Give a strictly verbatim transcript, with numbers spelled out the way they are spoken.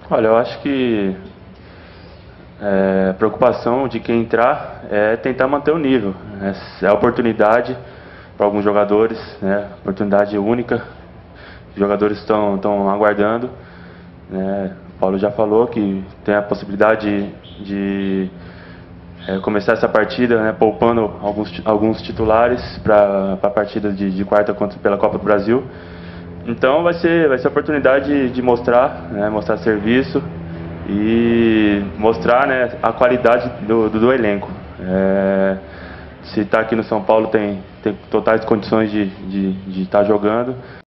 Olha, eu acho que é, a preocupação de quem entrar é tentar manter o nível. Né? É a oportunidade para alguns jogadores, né? Oportunidade única. Os jogadores estão estão aguardando. Né? O Paulo já falou que tem a possibilidade de, de é, começar essa partida, né? Poupando alguns, alguns titulares para a partida de, de quarta contra, pela Copa do Brasil. Então vai ser, vai ser a oportunidade de, de mostrar, né? Mostrar serviço e mostrar, né, a qualidade do, do, do elenco. É, se está aqui no São Paulo tem, tem totais condições de estar de, de tá jogando.